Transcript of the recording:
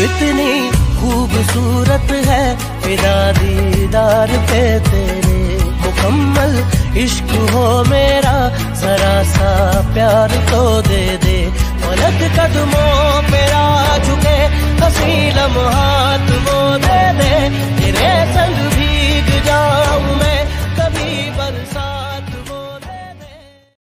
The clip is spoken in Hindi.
इतनी खूबसूरत है फिदा दीदार पे तेरे, मुकम्मल इश्क हो मेरा, जरा सा प्यार तो दे दे। पलक कदमों पे आ झुके, हंसी लम्हात वो दे दे।